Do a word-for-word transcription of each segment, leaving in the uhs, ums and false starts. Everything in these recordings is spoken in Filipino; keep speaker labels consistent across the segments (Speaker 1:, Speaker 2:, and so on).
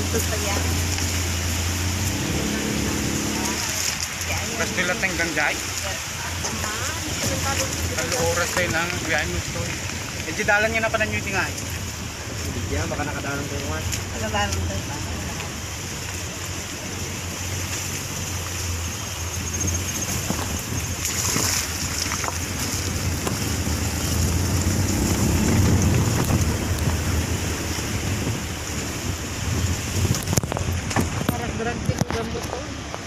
Speaker 1: Pasti lateng ganjay. Kalau oras tayo ng biyahe mo ito. Eh, di dalan nyo na pa na nyo tingay.
Speaker 2: Hindi yan, baka nakadalang tayo man.
Speaker 3: Nakadalang tayo pa. Parang berhenti ng gamot ko.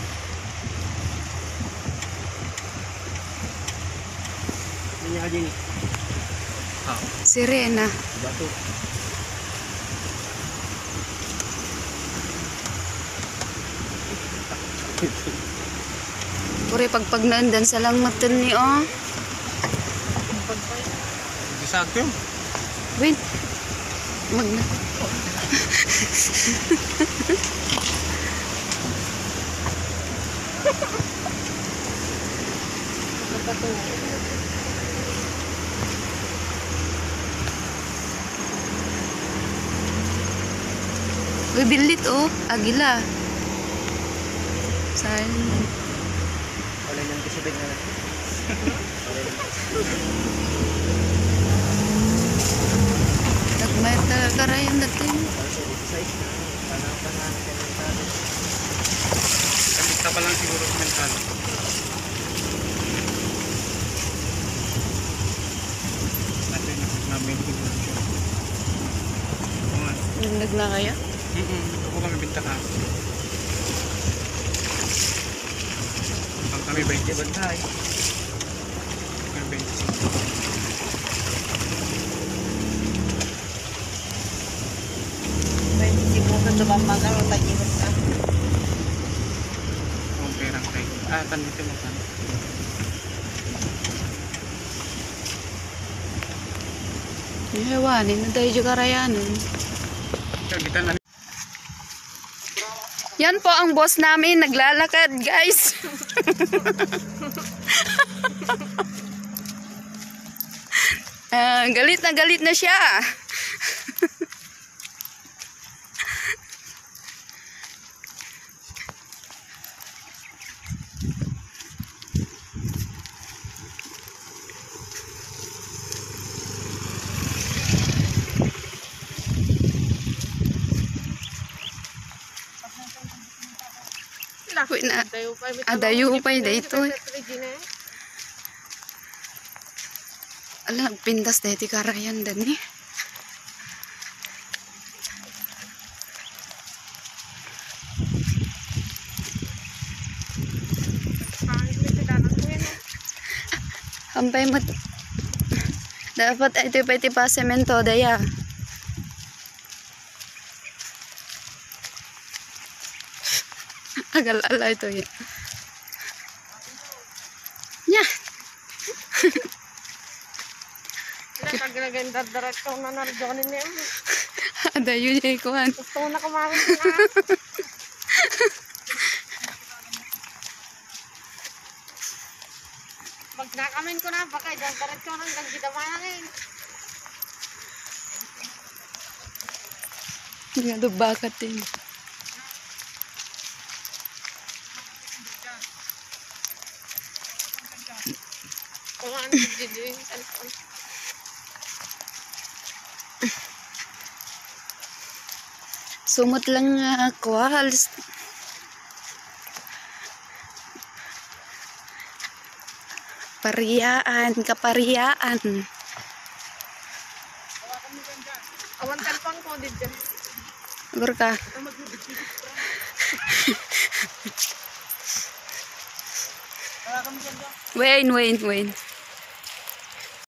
Speaker 2: Ini aja nih.
Speaker 1: Ah.
Speaker 4: Sirena.
Speaker 2: Batu.
Speaker 4: Puri pagpag naandan sa lang matan ni oh.
Speaker 1: Di sakto yun.
Speaker 4: Wait. Mag na. Uy, bilit oh. Agila. Sayang.
Speaker 2: Wala nang kisibig na natin.
Speaker 4: Nagmayat talaga rayan natin.
Speaker 1: Kamita pa lang siguro sa mental. Natin namin siguro siya.
Speaker 4: Naglag na kaya?
Speaker 1: Mm-mm. Ako kami binta ka. Pag kami twenty bantay. Kami twenty.
Speaker 3: Sibukan sa bambagan o tagiwas ka.
Speaker 1: Kung perang tayo. Ah, tanito mo kan.
Speaker 4: Ihewanin na tayo juga rayanan.
Speaker 1: Kita na.
Speaker 4: Yan po ang boss namin, naglalakad guys. uh, galit na galit na siya. Uy na, adayo upay dito. Ala, pindas dito karayan dan ni. Hampay mo. Dapat ito pa ito pa semento daya. Agal-ala ito yun. Nya!
Speaker 3: Nagagalagan dadarat ko na narjonin niya.
Speaker 4: Ada yun yung ikuhan.
Speaker 3: Gusto ko na kumawin na. Pag nakamin ko na, baka dadarat ko nang gagidamayan.
Speaker 4: Nga dubakat din.
Speaker 3: Kung ano dito yung cellphone.
Speaker 4: Sumot lang ako. Halos. Pariyaan, kapariyaan.
Speaker 3: Awan cellphone ko dito.
Speaker 4: Agur ka. Wait, wait, wait.